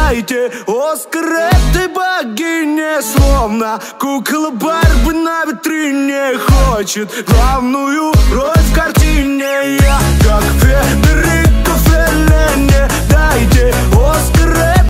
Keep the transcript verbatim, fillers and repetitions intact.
дайте Оскар этой богине. Словно кукла Барби на витрине хочет главную роль в картине. Я как Федор